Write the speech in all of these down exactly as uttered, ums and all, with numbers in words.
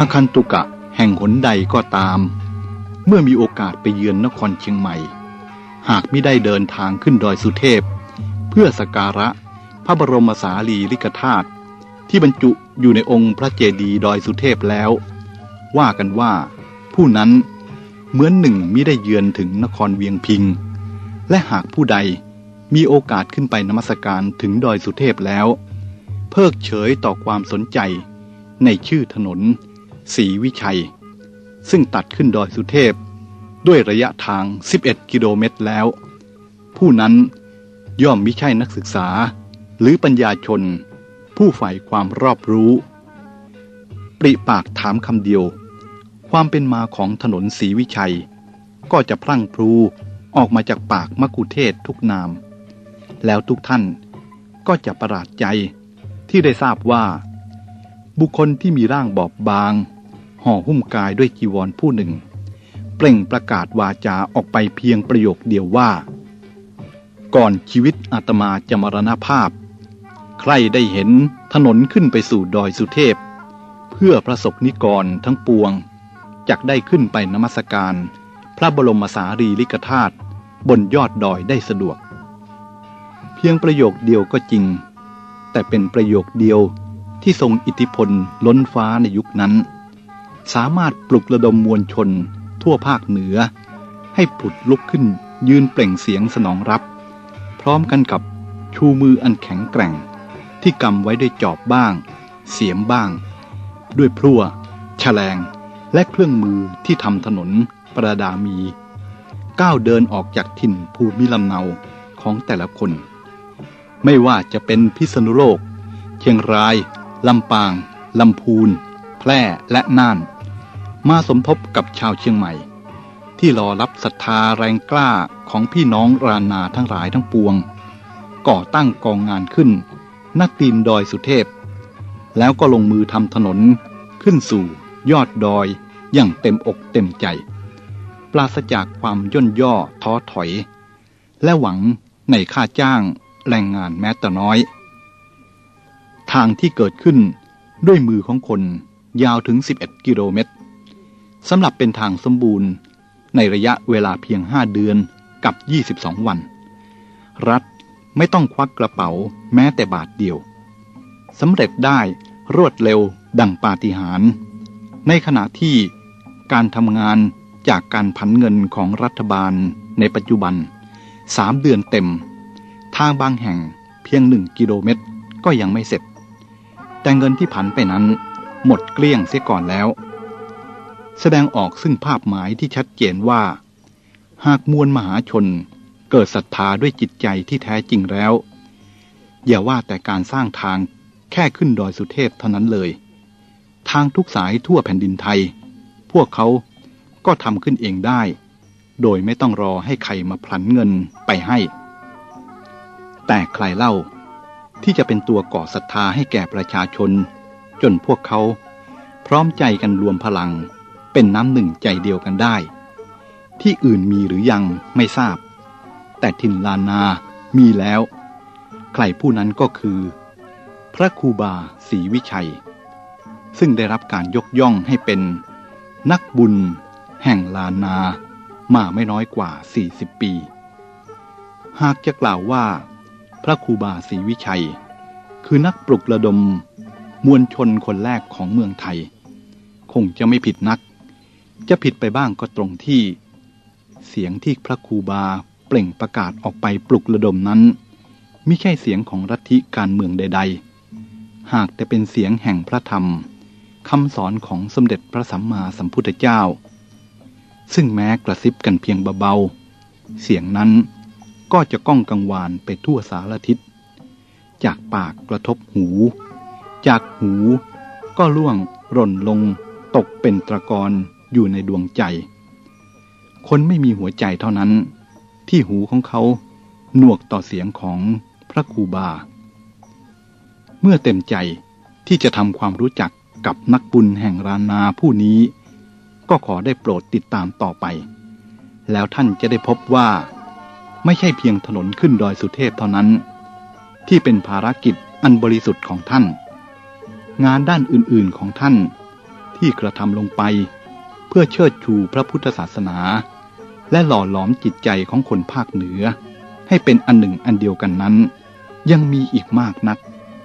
คันตุกะแห่งหนใดก็ตามเมื่อมีโอกาสไปเยือนนครเชียงใหม่หากมิได้เดินทางขึ้นดอยสุเทพเพื่อสักการะพระบรมสารีริกธาตุที่บรรจุอยู่ในองค์พระเจดีย์ดอยสุเทพแล้วว่ากันว่าผู้นั้นเหมือนหนึ่งมิได้เยือนถึงนครเวียงพิงและหากผู้ใดมีโอกาสขึ้นไปนมัสการถึงดอยสุเทพแล้วเพิกเฉยต่อความสนใจในชื่อถนนศรีวิชัยซึ่งตัดขึ้นดอยสุเทพด้วยระยะทางสิบเอ็ดกิโลเมตรแล้วผู้นั้นย่อมมิใช่นักศึกษาหรือปัญญาชนผู้ใฝ่ความรอบรู้ปริปากถามคำเดียวความเป็นมาของถนนศรีวิชัยก็จะพรั่งพรูออกมาจากปากมกุเทศทุกนามแล้วทุกท่านก็จะประหลาดใจที่ได้ทราบว่าบุคคลที่มีร่างบอบบางห่อหุ้มกายด้วยจีวรผู้หนึ่งเปล่งประกาศวาจาออกไปเพียงประโยคเดียวว่าก่อนชีวิตอาตมาจะมรณภาพใครได้เห็นถนนขึ้นไปสู่ดอยสุเทพเพื่อพระสงฆ์นิกรทั้งปวงจักได้ขึ้นไปนมัสการพระบรมสารีริกธาตุบนยอดดอยได้สะดวกเพียงประโยคเดียวก็จริงแต่เป็นประโยคเดียวที่ทรงอิทธิพลล้นฟ้าในยุคนั้นสามารถปลุกระดมมวลชนทั่วภาคเหนือให้ผุดลุกขึ้นยืนเปล่งเสียงสนองรับพร้อมกันกับชูมืออันแข็งแกร่งที่กำไว้ด้วยจอบบ้างเสียมบ้างด้วยพลั่วแฉลงและเครื่องมือที่ทำถนนประดามีก้าวเดินออกจากถิ่นภูมิลำเนาของแต่ละคนไม่ว่าจะเป็นพิษณุโลกเชียงรายลำปางลำพูนแพร่และน่านมาสมทบกับชาวเชียงใหม่ที่รอรับศรัทธาแรงกล้าของพี่น้องรานาทั้งหลายทั้งปวงก่อตั้งกองงานขึ้นณตีนดอยสุเทพแล้วก็ลงมือทำถนนขึ้นสู่ยอดดอยอย่างเต็มอกเต็มใจปราศจากความย่นย่อท้อถอยและหวังในค่าจ้างแรงงานแม้แต่น้อยทางที่เกิดขึ้นด้วยมือของคนยาวถึงสิบเอ็ดกิโลเมตรสำหรับเป็นทางสมบูรณ์ในระยะเวลาเพียงห้าเดือนกับยี่สิบสองวันรัฐไม่ต้องควักกระเป๋าแม้แต่บาทเดียวสำเร็จได้รวดเร็วดังปาฏิหาริย์ในขณะที่การทำงานจากการผันเงินของรัฐบาลในปัจจุบันสามเดือนเต็มทางบางแห่งเพียงหนึ่งกิโลเมตรก็ยังไม่เสร็จแต่เงินที่ผันไปนั้นหมดเกลี้ยงเสียก่อนแล้วแสดงออกซึ่งภาพหมายที่ชัดเจนว่าหากมวลมหาชนเกิดศรัทธาด้วยจิตใจที่แท้จริงแล้วอย่าว่าแต่การสร้างทางแค่ขึ้นดอยสุเทพเท่านั้นเลยทางทุกสายทั่วแผ่นดินไทยพวกเขาก็ทำขึ้นเองได้โดยไม่ต้องรอให้ใครมาพลันเงินไปให้แต่ใครเล่าที่จะเป็นตัวก่อศรัทธาให้แก่ประชาชนจนพวกเขาพร้อมใจกันรวมพลังเป็นน้ำหนึ่งใจเดียวกันได้ที่อื่นมีหรือยังไม่ทราบแต่ถิ่นลานามีแล้วใครผู้นั้นก็คือพระครูบาศรีวิชัยซึ่งได้รับการยกย่องให้เป็นนักบุญแห่งลานามาไม่น้อยกว่าสี่สิบปีหากจะกล่าวว่าพระครูบาศรีวิชัยคือนักปลุกระดมมวลชนคนแรกของเมืองไทยคงจะไม่ผิดนักจะผิดไปบ้างก็ตรงที่เสียงที่พระครูบาเปล่งประกาศออกไปปลุกระดมนั้นมิใช่เสียงของลัทธิการเมืองใดๆหากแต่เป็นเสียงแห่งพระธรรมคำสอนของสมเด็จพระสัมมาสัมพุทธเจ้าซึ่งแม้กระซิบกันเพียงเบาๆเสียงนั้นก็จะก้องกังวานไปทั่วสารทิศจากปากกระทบหูจากหูก็ล่วงหล่นลงตกเป็นตะกอนอยู่ในดวงใจคนไม่มีหัวใจเท่านั้นที่หูของเขาหนวกต่อเสียงของพระครูบาเมื่อเต็มใจที่จะทำความรู้จักกับนักบุญแห่งรานาผู้นี้ก็ขอได้โปรดติดตามต่อไปแล้วท่านจะได้พบว่าไม่ใช่เพียงถนนขึ้นดอยสุเทพเท่านั้นที่เป็นภารกิจอันบริสุทธิ์ของท่านงานด้านอื่นๆของท่านทที่กระทำลงไปเพื่อเชิดชูพระพุทธศาสนาและหล่อหลอมจิตใจของคนภาคเหนือให้เป็นอันหนึ่งอันเดียวกันนั้นยังมีอีกมากนัก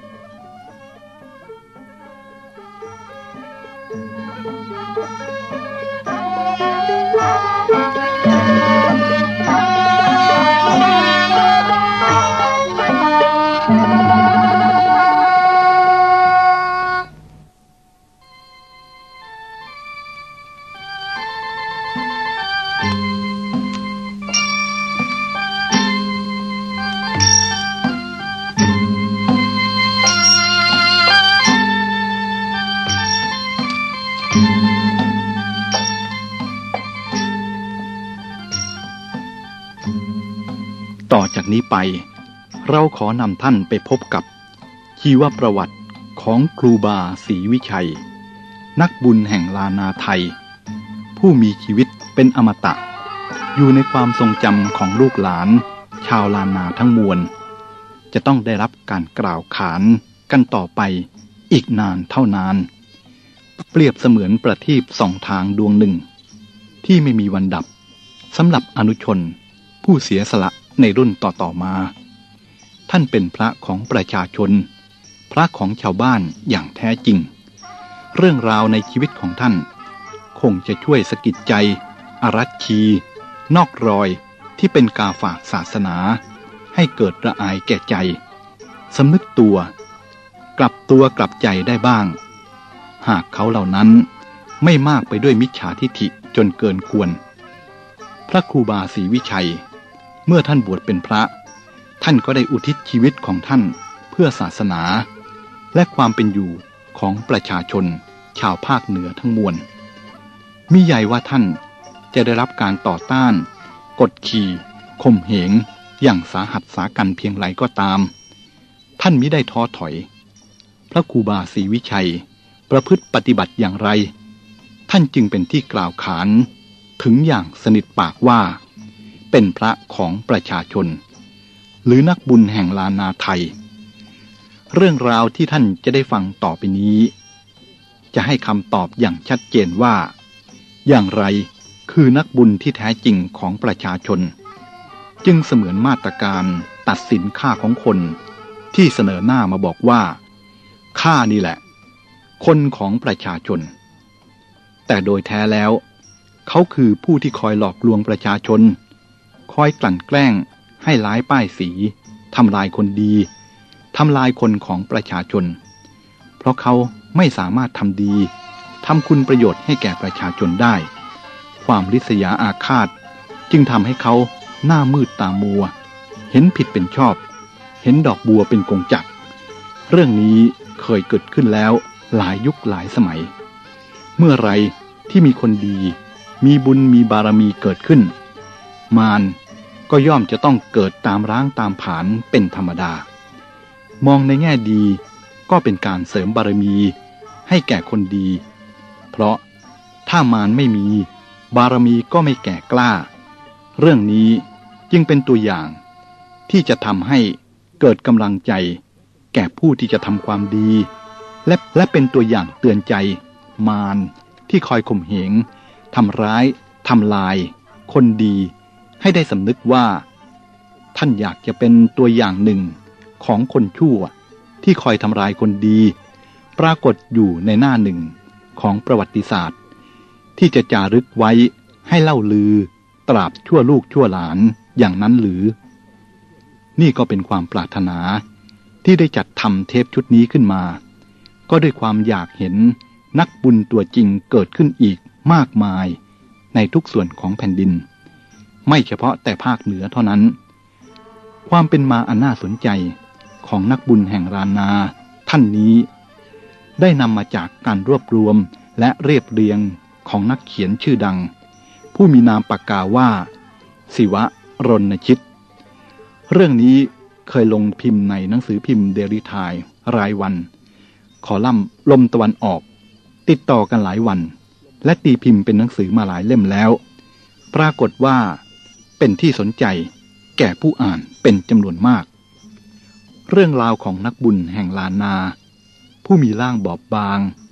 ต่อจากนี้ไปเราขอนำท่านไปพบกับชีวประวัติของครูบาศรีวิชัยนักบุญแห่งลานาไทยผู้มีชีวิตเป็นอมตะอยู่ในความทรงจำของลูกหลานชาวลานาทั้งมวลจะต้องได้รับการกล่าวขานกันต่อไปอีกนานเท่านานเปรียบเสมือนประทีปส่องทางดวงหนึ่งที่ไม่มีวันดับสำหรับอนุชนผู้เสียสละในรุ่นต่อๆมาท่านเป็นพระของประชาชนพระของชาวบ้านอย่างแท้จริงเรื่องราวในชีวิตของท่านคงจะช่วยสะกิดใจอรัชชีนอกรอยที่เป็นกาฝากศาสนาให้เกิดระอายแก่ใจสำนึกตัวกลับตัวกลับใจได้บ้างหากเขาเหล่านั้นไม่มากไปด้วยมิจฉาทิฐิจนเกินควรพระครูบาศรีวิชัยเมื่อท่านบวชเป็นพระท่านก็ได้อุทิศชีวิตของท่านเพื่อศาสนาและความเป็นอยู่ของประชาชนชาวภาคเหนือทั้งมวลมิใหญ่ว่าท่านจะได้รับการต่อต้านกดขี่ข่มเหงอย่างสาหัสสากันเพียงไรก็ตามท่านมิได้ท้อถอยพระครูบาศรีวิชัยประพฤติปฏิบัติอย่างไรท่านจึงเป็นที่กล่าวขานถึงอย่างสนิทปากว่าเป็นพระของประชาชนหรือนักบุญแห่งลานาไทยเรื่องราวที่ท่านจะได้ฟังต่อไปนี้จะให้คำตอบอย่างชัดเจนว่าอย่างไรคือนักบุญที่แท้จริงของประชาชนจึงเสมือนมาตรการตัดสินค่าของคนที่เสนอหน้ามาบอกว่าข้านี่แหละคนของประชาชนแต่โดยแท้แล้วเขาคือผู้ที่คอยหลอกลวงประชาชนคอยกลั่นแกล้งให้ร้ายป้ายสีทำลายคนดีทำลายคนของประชาชนเพราะเขาไม่สามารถทำดีทำคุณประโยชน์ให้แก่ประชาชนได้ความริษยาอาฆาตจึงทำให้เขาหน้ามืดตามัวเห็นผิดเป็นชอบเห็นดอกบัวเป็นกงจักรเรื่องนี้เคยเกิดขึ้นแล้วหลายยุคหลายสมัยเมื่อไรที่มีคนดีมีบุญมีบารมีเกิดขึ้นมารก็ย่อมจะต้องเกิดตามร้างตามผานเป็นธรรมดามองในแง่ดีก็เป็นการเสริมบารมีให้แก่คนดีเพราะถ้ามารไม่มีบารมีก็ไม่แก่กล้าเรื่องนี้จึงเป็นตัวอย่างที่จะทำให้เกิดกำลังใจแก่ผู้ที่จะทำความดีและและเป็นตัวอย่างเตือนใจมารที่คอยข่มเหงทำร้ายทำลายคนดีให้ได้สำนึกว่าท่านอยากจะเป็นตัวอย่างหนึ่งของคนชั่วที่คอยทำลายคนดีปรากฏอยู่ในหน้าหนึ่งของประวัติศาสตร์ที่จะจารึกไว้ให้เล่าลือตราบชั่วลูกชั่วหลานอย่างนั้นหรือนี่ก็เป็นความปรารถนาที่ได้จัดทำเทปชุดนี้ขึ้นมาก็ด้วยความอยากเห็นนักบุญตัวจริงเกิดขึ้นอีกมากมายในทุกส่วนของแผ่นดินไม่เฉพาะแต่ภาคเหนือเท่านั้นความเป็นมาอันน่าสนใจของนักบุญแห่งลานาท่านนี้ได้นำมาจากการรวบรวมและเรียบเรียงของนักเขียนชื่อดังผู้มีนามปากกาว่าศิวะรณชิตเรื่องนี้เคยลงพิมพ์ในหนังสือพิมพ์เดลิไทม์รายวันคอลัมน์ลมตะวันออกติดต่อกันหลายวันและตีพิมพ์เป็นหนังสือมาหลายเล่มแล้วปรากฏว่าเป็นที่สนใจแก่ผู้อ่านเป็นจำนวนมากเรื่องราวของนักบุญแห่งลานาผู้มีร่างบอบบางห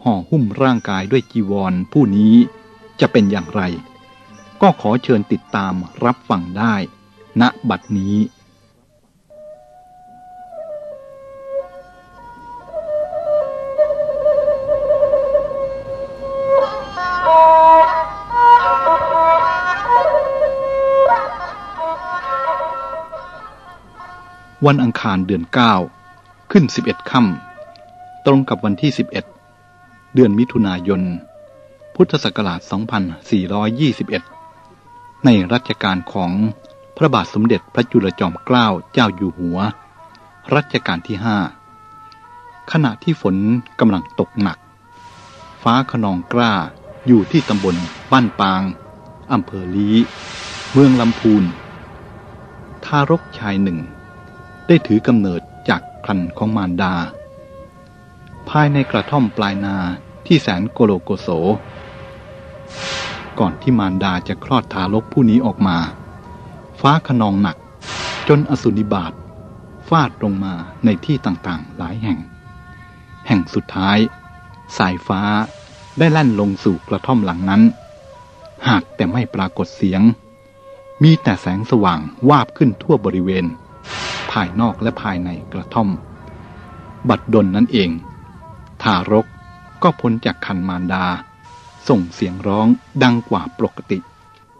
ห่อหุ้มร่างกายด้วยจีวรผู้นี้จะเป็นอย่างไรก็ขอเชิญติดตามรับฟังได้ณบัดนี้วันอังคารเดือนเก้าขึ้นสิบเอ็ดค่ำตรงกับวันที่สิบเอ็ดเดือนมิถุนายนพุทธศักราชสองพันสี่ร้อยยี่สิบเอ็ดในรัชกาลของพระบาทสมเด็จพระจุลจอมเกล้าเจ้าอยู่หัวรัชกาลที่ห้าขณะที่ฝนกำลังตกหนักฟ้าคะนองกล้าอยู่ที่ตำบลบ้านปางอำเภอลี้เมืองลำพูนทารกชายหนึ่งได้ถือกำเนิดจากครรภ์ของมารดาภายในกระท่อมปลายนาที่แสนโกโลโกโสก่อนที่มารดาจะคลอดทารกผู้นี้ออกมาฟ้าคะนองหนักจนอสุนิบาตฟาดลงมาในที่ต่างๆหลายแห่งแห่งสุดท้ายสายฟ้าได้แล่นลงสู่กระท่อมหลังนั้นหากแต่ไม่ปรากฏเสียงมีแต่แสงสว่างวาบขึ้นทั่วบริเวณภายนอกและภายในกระท่อมบัดดลนั่นเองทารกก็พ้นจากครรภ์มารดาส่งเสียงร้องดังกว่าปกติ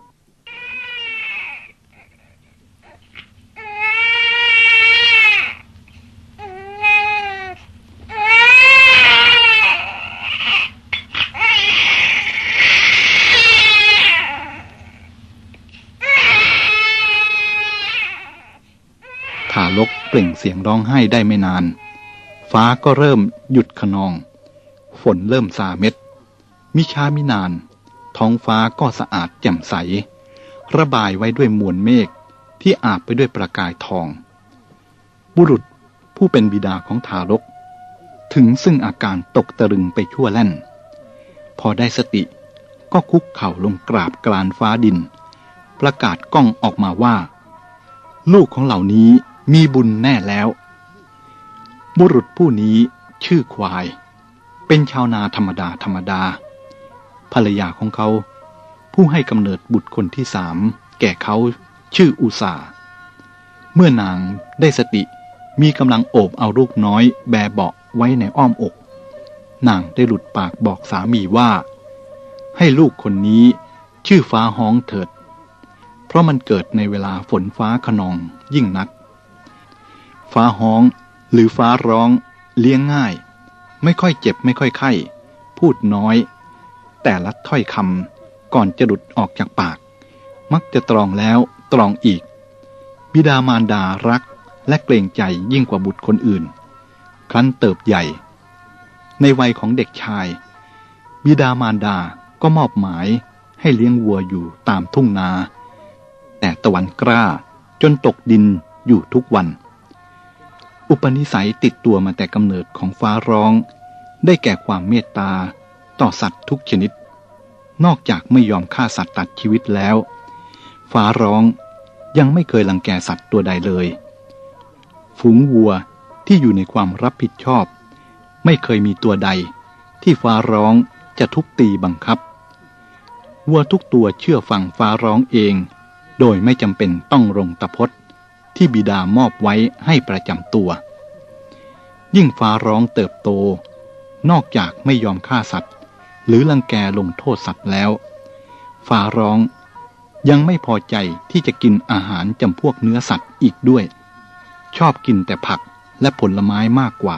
ทารกเปล่งเสียงร้องไห้ได้ไม่นานฟ้าก็เริ่มหยุดคะนองฝนเริ่มซาเม็ดมิช้ามินานท้องฟ้าก็สะอาดแจ่มใสระบายไว้ด้วยมวลเมฆที่อาบไปด้วยประกายทองบุรุษผู้เป็นบิดาของทารกถึงซึ่งอาการตกตะลึงไปชั่วแล่นพอได้สติก็คุกเข่าลงกราบกรานฟ้าดินประกาศก้องออกมาว่าลูกของเหล่านี้มีบุญแน่แล้วบุรุษผู้นี้ชื่อควายเป็นชาวนาธรรมดาธรรมดาภรรยาของเขาผู้ให้กำเนิดบุตรคนที่สามแก่เขาชื่ออุสาเมื่อนางได้สติมีกำลังโอบเอาลูกน้อยแบเบาะไว้ในอ้อมอกนางได้หลุดปากบอกสามีว่าให้ลูกคนนี้ชื่อฟ้าฮ้องเถิดเพราะมันเกิดในเวลาฝนฟ้าคะนองยิ่งนักฟ้าฮ้องหรือฟ้าร้องเลี้ยงง่ายไม่ค่อยเจ็บไม่ค่อยไข้พูดน้อยแต่ละถ้อยคำก่อนจะหลุดออกจากปากมักจะตรองแล้วตรองอีกบิดามารดารักและเกรงใจยิ่งกว่าบุตรคนอื่นครั้นเติบใหญ่ในวัยของเด็กชายบิดามารดาก็มอบหมายให้เลี้ยงวัวอยู่ตามทุ่งนาแต่ตะวันกล้าจนตกดินอยู่ทุกวันอุปนิสัยติดตัวมาแต่กำเนิดของฟ้าร้องได้แก่ความเมตตาต่อสัตว์ทุกชนิดนอกจากไม่ยอมฆ่าสัตว์ตัดชีวิตแล้วฟ้าร้องยังไม่เคยรังแกสัตว์ตัวใดเลยฝูงวัวที่อยู่ในความรับผิดชอบไม่เคยมีตัวใดที่ฟ้าร้องจะทุบตีบังคับวัวทุกตัวเชื่อฟังฟ้าร้องเองโดยไม่จำเป็นต้องลงตะพดที่บิดามอบไว้ให้ประจำตัวยิ่งฟ้าร้องเติบโตนอกจากไม่ยอมฆ่าสัตว์หรือรังแกลงโทษสัตว์แล้วฟ้าร้องยังไม่พอใจที่จะกินอาหารจำพวกเนื้อสัตว์อีกด้วยชอบกินแต่ผักและผลไม้มากกว่า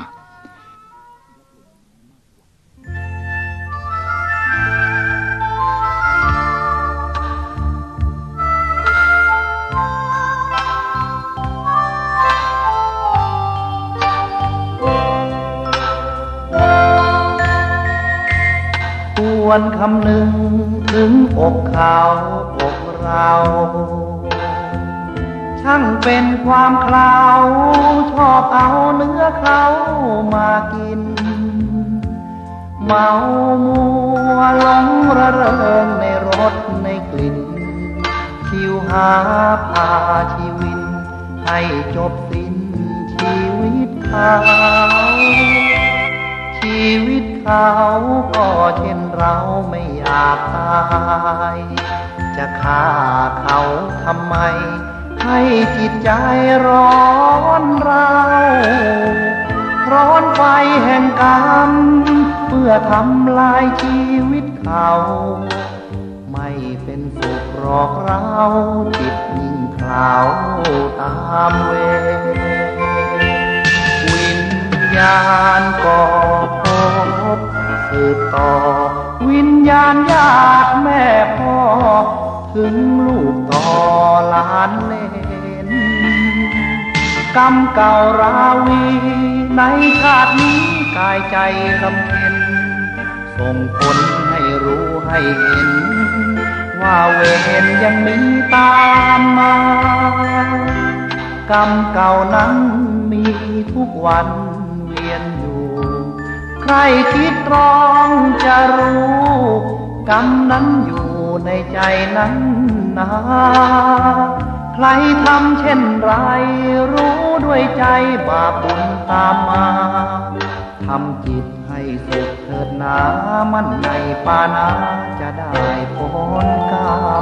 วนคำหนึ่งถึงอกเขาอกเราช่างเป็นความคลาวชอบเอาเนื้อเขามากินเมามัวหลงระเริงในรสในกลิ่นคิวหาพาชีวินให้จบสิ้นชีวิตเขาชีวิตเขาก็เช่นเราไม่อยากตายจะฆ่าเขาทำไมให้จิตใจร้อนราวร้อนไฟแห่งกรรมเพื่อทำลายชีวิตเขาไม่เป็นสุขหรอกเราจิตยิ่งคลาวตามเวรวิญญาณก็พบสืบต่อวิญญาณญาติแม่พ่อถึงลูกต่อหลานเล่นกรรมเก่าราวีในชาตินี้กายใจลำเพ็ญส่งผลให้รู้ให้เห็นว่าเวรยังมีตามมากรรมเก่านั้นมีทุกวันเวียนอยู่ใครคิดตรองจะรู้กรรมนั้นอยู่ในใจนั้นนาใครทำเช่นไรรู้ด้วยใจบาปบุญตามมาทำจิตให้สุขเถิดนามันในปานาจะได้ผลกรรม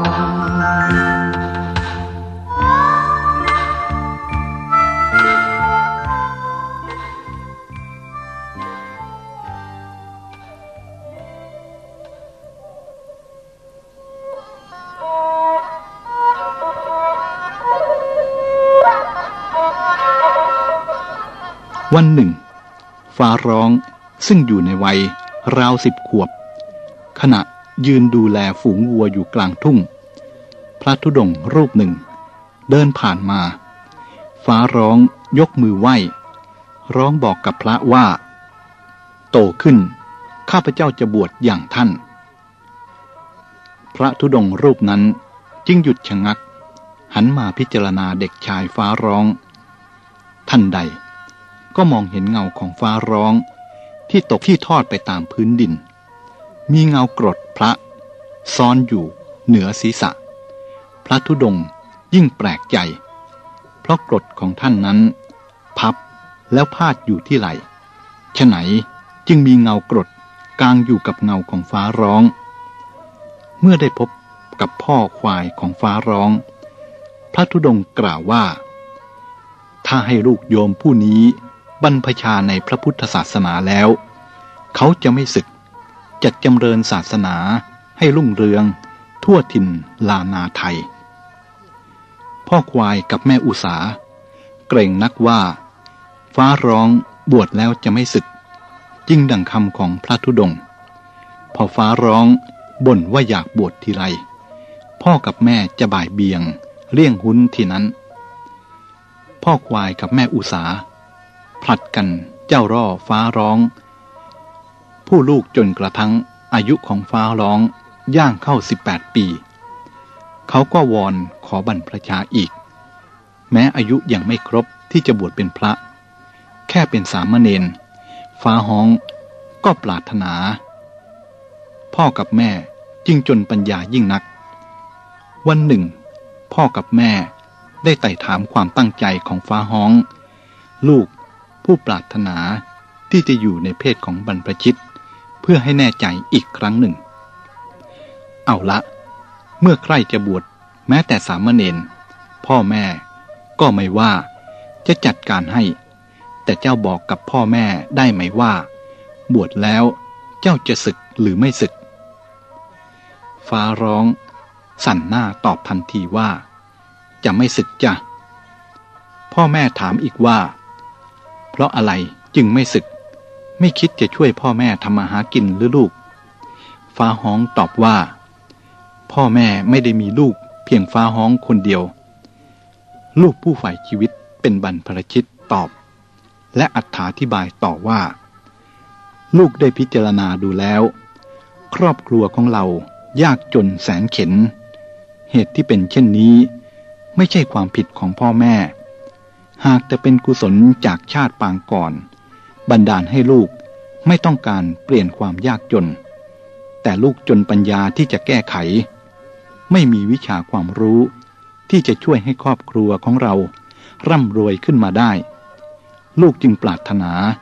วันหนึ่งฟ้าร้องซึ่งอยู่ในวัยราวสิบขวบขณะยืนดูแลฝูงวัวอยู่กลางทุ่งพระธุดงค์รูปหนึ่งเดินผ่านมาฟ้าร้องยกมือไหว้ร้องบอกกับพระว่าโตขึ้นข้าพเจ้าจะบวชอย่างท่านพระธุดงค์รูปนั้นจึงหยุดชะงักหันมาพิจารณาเด็กชายฟ้าร้องทันใดก็มองเห็นเงาของฟ้าร้องที่ตกที่ทอดไปตามพื้นดินมีเงากรดพระซ้อนอยู่เหนือศีรษะพระธุดงค์ยิ่งแปลกใจเพราะกรดของท่านนั้นพับแล้วพาดอยู่ที่ไหล่ฉะไหนจึงมีเงากรดกางอยู่กับเงาของฟ้าร้องเมื่อได้พบกับพ่อควายของฟ้าร้องพระธุดงค์กล่าวว่าถ้าให้ลูกโยมผู้นี้บรรพชาในพระพุทธศาสนาแล้วเขาจะไม่สึกจัดจำเริญศาสนาให้รุ่งเรืองทั่วถิ่นลานาไทยพ่อควายกับแม่อุสาเกรงนักว่าฟ้าร้องบวชแล้วจะไม่สึกจึงดังคำของพระธุดงค์พอฟ้าร้องบ่นว่าอยากบวชทีไรพ่อกับแม่จะบ่ายเบียงเลี่ยงหุ้นที่นั้นพ่อควายกับแม่อุสาผลัดกันเจ้าร่อฟ้าร้องผู้ลูกจนกระทั่งอายุของฟ้าร้องย่างเข้าสิบแปดปีเขาก็วอนขอบรรพชาอีกแม้อายุยังไม่ครบที่จะบวชเป็นพระแค่เป็นสามเณรฟ้าฮ้องก็ปรารถนาพ่อกับแม่จึงจนปัญญายิ่งนักวันหนึ่งพ่อกับแม่ได้ไต่ถามความตั้งใจของฟ้าฮ้องลูกผู้ปรารถนาที่จะอยู่ในเพศของบรรพชิตเพื่อให้แน่ใจอีกครั้งหนึ่งเอาละเมื่อใครจะบวชแม้แต่สามเณรพ่อแม่ก็ไม่ว่าจะจัดการให้แต่เจ้าบอกกับพ่อแม่ได้ไหมว่าบวชแล้วเจ้าจะสึกหรือไม่สึกฟ้าร้องสั่นหน้าตอบทันทีว่าจะไม่สึกจ้ะพ่อแม่ถามอีกว่าเพราะอะไรจึงไม่สึกไม่คิดจะช่วยพ่อแม่ทำมาหากินหรือลูกฟ้าฮ้องตอบว่าพ่อแม่ไม่ได้มีลูกเพียงฟ้าฮ้องคนเดียวลูกผู้ฝ่ายชีวิตเป็นบรรพชิตตอบและอธิบายต่อว่าลูกได้พิจารณาดูแล้วครอบครัวของเรายากจนแสนเข็ญเหตุที่เป็นเช่นนี้ไม่ใช่ความผิดของพ่อแม่หากจะเป็นกุศลจากชาติปางก่อนบันดาลให้ลูกไม่ต้องการเปลี่ยนความยากจนแต่ลูกจนปัญญาที่จะแก้ไขไม่มีวิชาความรู้ที่จะช่วยให้ครอบครัวของเราร่ำรวยขึ้นมาได้ลูกจึงปรารถนา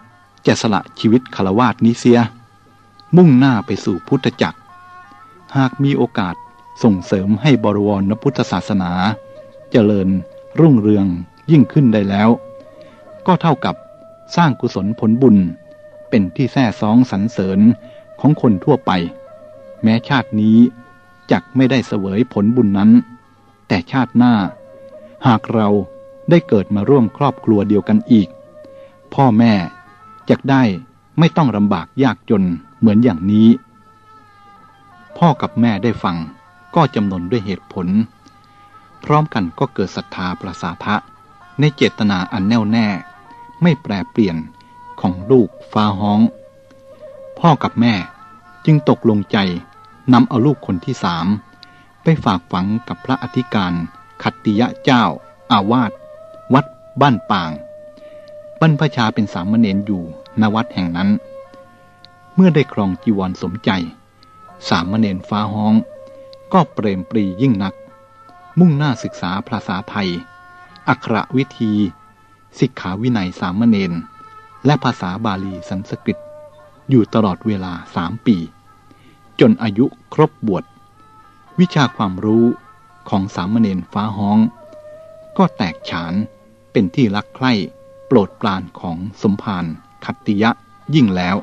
จะสละชีวิตฆราวาสนี้เสียมุ่งหน้าไปสู่พุทธจักรหากมีโอกาสส่งเสริมให้บวรพุทธศาสนาเจริญรุ่งเรืองยิ่งขึ้นได้แล้วก็เท่ากับสร้างกุศลผลบุญเป็นที่แท้ซ้องสรรเสริญของคนทั่วไปแม้ชาตินี้จักไม่ได้เสวยผลบุญนั้นแต่ชาติหน้าหากเราได้เกิดมาร่วมครอบครัวเดียวกันอีกพ่อแม่จักได้ไม่ต้องลำบากยากจนเหมือนอย่างนี้พ่อกับแม่ได้ฟังก็จำนนด้วยเหตุผลพร้อมกันก็เกิดศรัทธาประสาทะในเจตนาอันแน่วแน่ไม่แปรเปลี่ยนของลูกฟ้าฮ้องพ่อกับแม่จึงตกลงใจนำเอาลูกคนที่สามไปฝากฝังกับพระอธิการขัตติยะเจ้าอาวาสวัดบ้านป่างบรรพชาเป็นสามเณรอยู่ณวัดแห่งนั้นเมื่อได้ครองจีวรสมใจสามเณรฟ้าฮ้องก็เปรมปรียิ่งนักมุ่งหน้าศึกษาภาษาไทยอักขรวิธีสิกขาวินัยสามเณรและภาษาบาลีสันสกฤตอยู่ตลอดเวลาสามปีจนอายุครบบวชวิชาความรู้ของสามเณรฟ้าฮ้องก็แตกฉานเป็นที่รักใคร่โปรดปรานของสมภารขัตติยะยิ่งแล้ว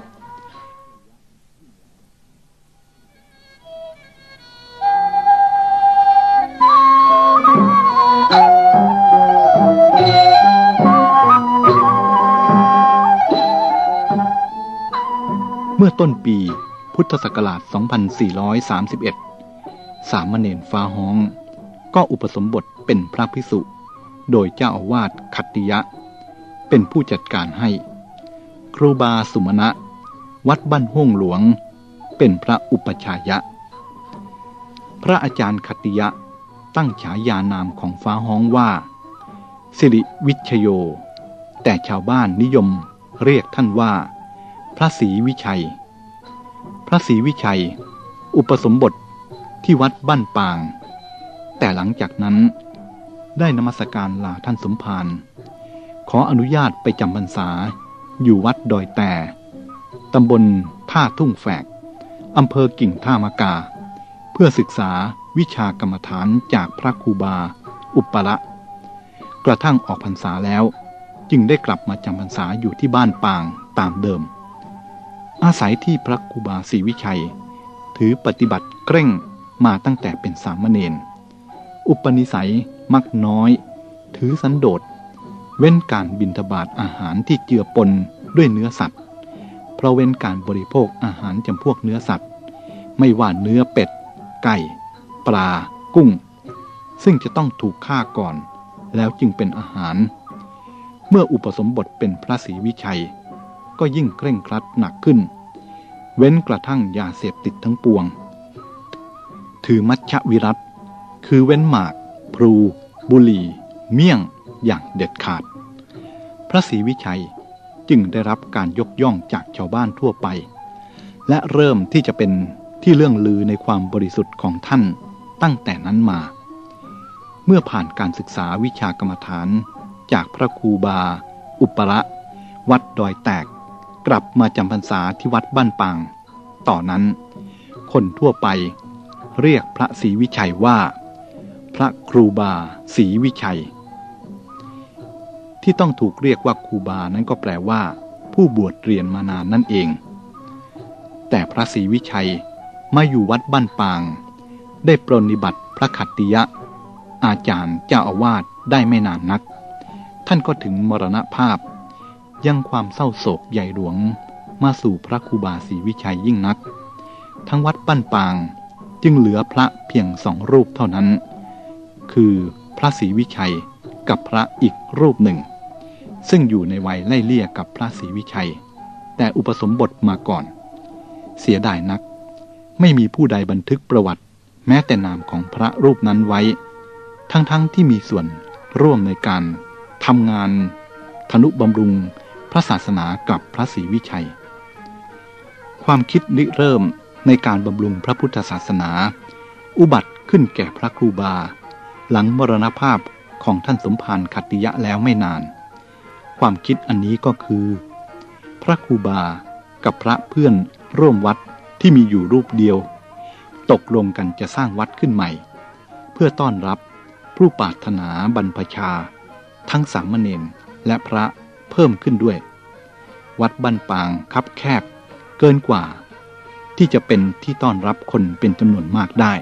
เมื่อต้นปีพุทธศักราช สองพันสี่ร้อยสามสิบเอ็ด สามเณรฟ้าฮ้องก็อุปสมบทเป็นพระภิกษุโดยเจ้าอาวาสขัตติยะเป็นผู้จัดการให้ครูบาสุมาณะวัดบ้านห้วงหลวงเป็นพระอุปชายะพระอาจารย์ขัตติยะตั้งฉายานามของฟ้าฮ้องว่าสิริวิชโยแต่ชาวบ้านนิยมเรียกท่านว่าพระศรีวิชัยพระศรีวิชัยอุปสมบทที่วัดบ้านปางแต่หลังจากนั้นได้นมัสการลาท่านสมภารขออนุญาตไปจำพรรษาอยู่วัดดอยแต่ตำบลท่าทุ่งแฝกอำเภอกิ่งท่ามะกาเพื่อศึกษาวิชากรรมฐานจากพระครูบาอุปละกระทั่งออกพรรษาแล้วจึงได้กลับมาจำพรรษาอยู่ที่บ้านปางตามเดิมอาศัยที่พระครูบาศรีวิชัยถือปฏิบัติเคร่งมาตั้งแต่เป็นสามเณรอุปนิสัยมักน้อยถือสันโดษเว้นการบิณฑบาตอาหารที่เจือปนด้วยเนื้อสัตว์เพราะเว้นการบริโภคอาหารจำพวกเนื้อสัตว์ไม่ว่าเนื้อเป็ดไก่ปลากุ้งซึ่งจะต้องถูกฆ่าก่อนแล้วจึงเป็นอาหารเมื่ออุปสมบทเป็นพระศรีวิชัยก็ยิ่งเคร่งครัดหนักขึ้นเว้นกระทั่งยาเสพติดทั้งปวงถือมัชฌวิรัตคือเว้นหมากพลูบุหรี่เมี่ยงอย่างเด็ดขาดพระศรีวิชัยจึงได้รับการยกย่องจากชาวบ้านทั่วไปและเริ่มที่จะเป็นที่เรื่องลือในความบริสุทธิ์ของท่านตั้งแต่นั้นมาเมื่อผ่านการศึกษาวิชากรรมฐานจากพระครูบาอุปละวัดดอยแตกกลับมาจำพรรษาที่วัดบ้านปางต่อนนั้นคนทั่วไปเรียกพระศรีวิชัยว่าพระครูบาศรีวิชัยที่ต้องถูกเรียกว่าครูบานั้นก็แปลว่าผู้บวชเรียนมานานนั่นเองแต่พระศรีวิชัยมาอยู่วัดบ้านปางได้ปรนนิบัติพระขัตติยะอาจารย์เจ้าอาวาสได้ไม่นานนักท่านก็ถึงมรณภาพยังความเศร้าโศกใหญ่หลวงมาสู่พระครูบาศรีวิชัยยิ่งนักทั้งวัดบ้านปางจึงเหลือพระเพียงสองรูปเท่านั้นคือพระศรีวิชัยกับพระอีกรูปหนึ่งซึ่งอยู่ในวัยไล่เลี่ยกับพระศรีวิชัยแต่อุปสมบทมาก่อนเสียดายนักไม่มีผู้ใดบันทึกประวัติแม้แต่นามของพระรูปนั้นไว้ทั้งๆ ท, ที่มีส่วนร่วมในการทำงานทนุบำรุงพระศาสนากับพระศรีวิชัยความคิดริเริ่มในการบำรุงพระพุทธศาสนาอุบัติขึ้นแก่พระครูบาหลังมรณภาพของท่านสมภารขัตติยะแล้วไม่นานความคิดอันนี้ก็คือพระครูบากับพระเพื่อนร่วมวัดที่มีอยู่รูปเดียวตกลงกันจะสร้างวัดขึ้นใหม่เพื่อต้อนรับผู้ปรารถนาบรรพชาทั้งสามเณรและพระเพิ่มขึ้นด้วยวัดบ้านปางคับแคบเกินกว่าที่จะเป็นที่ต้อนรับคนเป็นจำนวนมากได้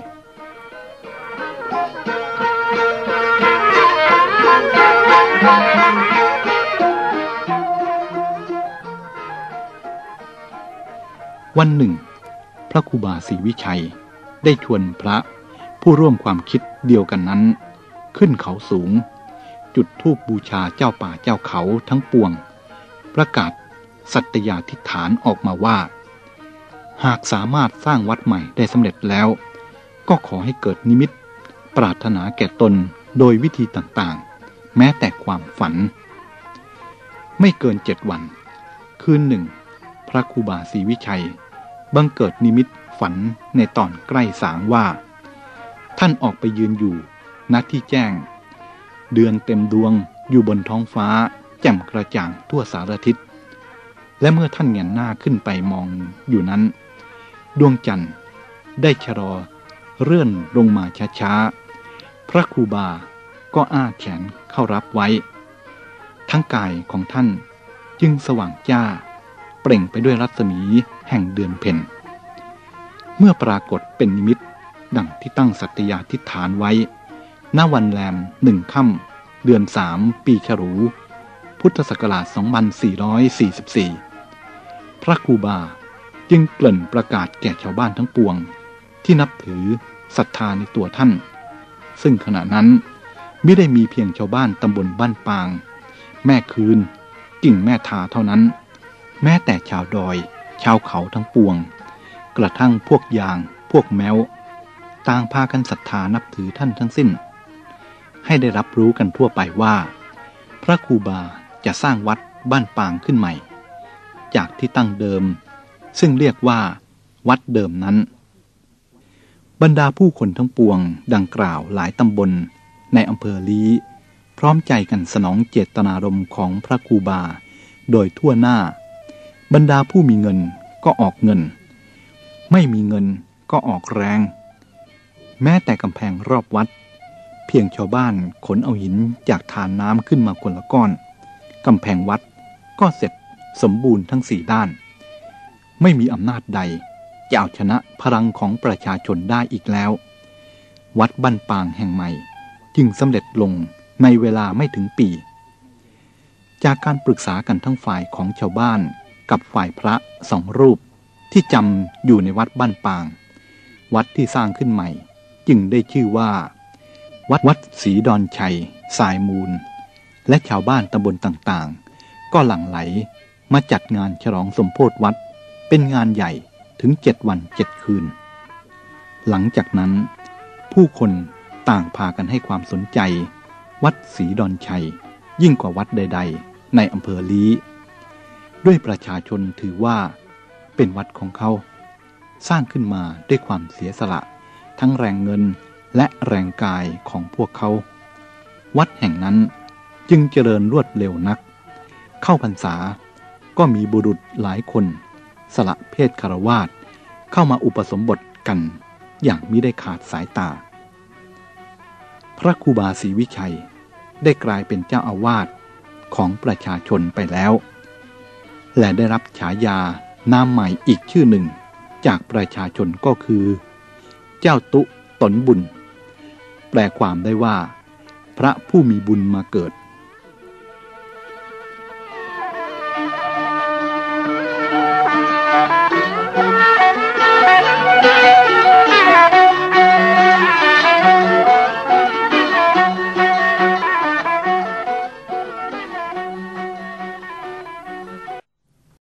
วันหนึ่งพระครูบาศรีวิชัยได้ชวนพระผู้ร่วมความคิดเดียวกันนั้นขึ้นเขาสูงจุดธูปบูชาเจ้าป่าเจ้าเขาทั้งปวงประกาศสัตยาธิษฐานออกมาว่าหากสามารถสร้างวัดใหม่ได้สำเร็จแล้วก็ขอให้เกิดนิมิตปรารถนาแก่ตนโดยวิธีต่างๆแม้แต่ความฝันไม่เกินเจ็ดวันคืนหนึ่งพระครูบาศรีวิชัยบังเกิดนิมิตฝันในตอนใกล้สางว่าท่านออกไปยืนอยู่ณที่แจ้งเดือนเต็มดวงอยู่บนท้องฟ้าแจ่มกระจ่างทั่วสารทิศและเมื่อท่านเงยหน้าขึ้นไปมองอยู่นั้นดวงจันทร์ได้ชะลอเลื่อนลงมาช้าๆพระครูบาก็อ้าแขนเข้ารับไว้ทั้งกายของท่านจึงสว่างจ้าเปล่งไปด้วยรัศมีแห่งเดือนเพ็ญเมื่อปรากฏเป็นนิมิตดังที่ตั้งสัตยาธิษฐานไว้ณวันแรมหนึ่งค่ำเดือนสามปีฉลูพุทธศักราชสองพันสี่ร้อยสี่สิบสี่พระครูบาจึงเกริ่นประกาศแก่ชาวบ้านทั้งปวงที่นับถือศรัทธาในตัวท่านซึ่งขณะนั้นไม่ได้มีเพียงชาวบ้านตำบลบ้านปางแม่คืนกิ่งแม่ทาเท่านั้นแม้แต่ชาวดอยชาวเขาทั้งปวงกระทั่งพวกยางพวกแมวต่างพากันศรัทธานับถือท่านทั้งสิ้นให้ได้รับรู้กันทั่วไปว่าพระครูบาจะสร้างวัดบ้านปางขึ้นใหม่จากที่ตั้งเดิมซึ่งเรียกว่าวัดเดิมนั้นบรรดาผู้คนทั้งปวงดังกล่าวหลายตำบลในอำเภอลี้พร้อมใจกันสนองเจตนารมณ์ของพระครูบาโดยทั่วหน้าบรรดาผู้มีเงินก็ออกเงินไม่มีเงินก็ออกแรงแม้แต่กำแพงรอบวัดเพียงชาวบ้านขนเอาหินจากทานน้ำขึ้นมาคนละก้อนกำแพงวัดก็เสร็จสมบูรณ์ทั้งสี่ด้านไม่มีอำนาจใดจะเอาชนะพลังของประชาชนได้อีกแล้ววัดบ้านปางแห่งใหม่จึงสำเร็จลงในเวลาไม่ถึงปีจากการปรึกษากันทั้งฝ่ายของชาวบ้านกับฝ่ายพระสองรูปที่จำอยู่ในวัดบ้านปางวัดที่สร้างขึ้นใหม่จึงได้ชื่อว่าวัดวัดศรีดอนชัยสายมูลและชาวบ้านตำบลต่างๆก็หลั่งไหลมาจัดงานฉลองสมโภชวัดเป็นงานใหญ่ถึงเจ็ดวันเจ็ดคืนหลังจากนั้นผู้คนต่างพากันให้ความสนใจวัดศรีดอนชัยยิ่งกว่าวัดใดๆในอำเภอลี้ด้วยประชาชนถือว่าเป็นวัดของเขาสร้างขึ้นมาด้วยความเสียสละทั้งแรงเงินและแรงกายของพวกเขาวัดแห่งนั้นจึงเจริญรวดเร็วนักเข้าพรรษาก็มีบุรุษหลายคนสละเพศคฤหัสถ์เข้ามาอุปสมบทกันอย่างมิได้ขาดสายตาพระครูบาศรีวิชัยได้กลายเป็นเจ้าอาวาสของประชาชนไปแล้วและได้รับฉายานามใหม่อีกชื่อหนึ่งจากประชาชนก็คือเจ้าตุตนบุญแปลความได้ว่าพระผู้มีบุญมาเกิด